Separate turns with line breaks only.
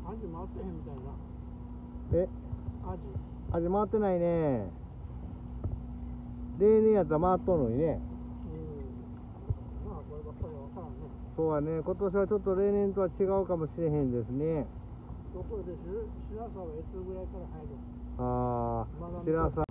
アジ回ってへんみたいな。
え、アジ回ってないね。例年やったら回っとんのにね。
まあこればっかりは分からんね。
そうやね、今年はちょっと例年とは違うかもしれへんですね。
ところで白さはいつぐらいから入る？
ああ、白さ